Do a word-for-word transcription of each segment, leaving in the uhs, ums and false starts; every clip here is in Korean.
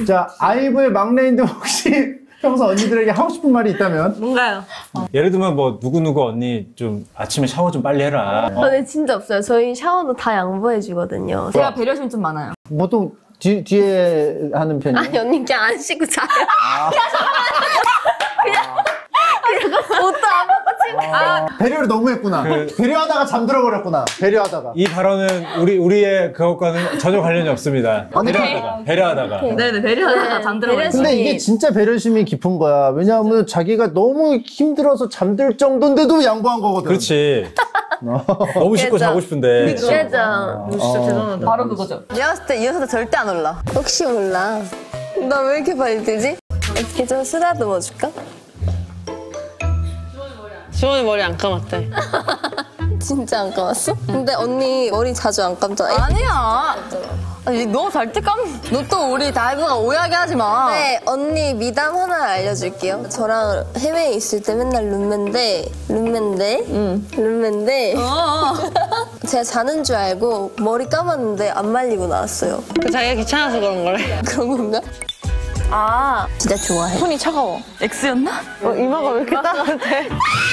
자, 아이브의 막내인데 혹시 평소 언니들에게 하고 싶은 말이 있다면? 뭔가요? 어. 예를 들면 뭐 누구누구 언니 좀 아침에 샤워 좀 빨리 해라. 어, 네, 진짜 없어요. 저희 샤워도 다 양보해주거든요. 제가 배려심이 좀 많아요. 보통 뒤, 뒤에 하는 편이에요? 아니, 언니 그냥 안 씻고 자요. 아. 그냥, 그냥, 그냥 옷도 안 벗고 침대. 아, 배려를 너무 했구나. 그, 배려하다가 잠들어 버렸구나. 배려하다가. 이 발언은 우리, 우리의 그것과는 전혀 관련이 없습니다. 배려하다가. 배려하다가. 네네, 배려하다가 네, 잠들어 버렸어요. 근데 이게 진짜 배려심이 깊은 거야. 왜냐하면 자기가 너무 힘들어서 잠들 정도인데도 양보한 거거든. 그렇지. 너무 씻고 그죠. 자고 싶은데. 그죠. 진짜 대단하다. 바로 그거죠. 내가 봤을 때 이 여자도 절대 안 올라. 혹시 몰라. 나 왜 이렇게 빨리 뜨지? 어떻게 좀 쓰다듬어 줄까? 지원이 머리 안 감았대. 진짜 안 감았어? 근데 언니 머리 자주 안 감잖아. 아니야. 아니, 너 잘 때 감. 너 또 우리 다이브가 오해하게 하지 마. 네, 언니 미담 하나 알려줄게요. 저랑 해외에 있을 때 맨날 룸메인데, 룸메인데, 응. 룸메인데, 어. 제가 자는 줄 알고 머리 감았는데 안 말리고 나왔어요. 그 자기가 귀찮아서 그런 거래. 그런 건가? 아, 진짜 좋아해. 손이 차가워. X였나? 어, 이마가 왜 이렇게 따뜻해?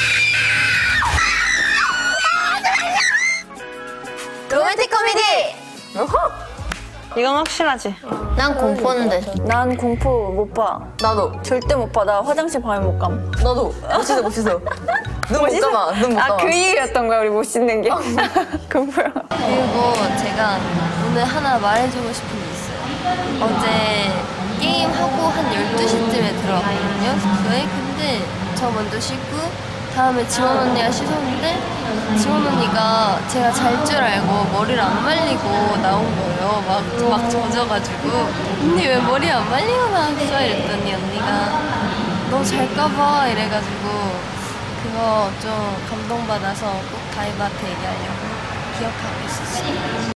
로맨틱 코미디! 이건 확실하지. 난 공포인데. 난 공포 못 봐. 나도. 절대 못 봐. 나 화장실 밤에 못 감. 나도. 못 씻어, 못 씻어. 눈 못 감아, 눈 못 감아. 아, 그 얘기였던 거야, 우리 못 씻는 게? 공포야. 그리고 제가 오늘 하나 말해주고 싶은 게 있어요. 어제 게임하고 한 열두 시쯤에 들어갔거든요. 왜? 근데 저 먼저 씻고 다음에 지원 언니가 씻었는데 지원 언니가 제가 잘 줄 알고 머리를 안 말리고 나온 거예요. 막, 막 젖어가지고 언니 왜 머리 안 말리고 나왔어? 이랬더니 언니가 너 잘까봐 이래가지고 그거 좀 감동받아서 꼭 다이브한테 얘기하려고 기억하고 있었어요.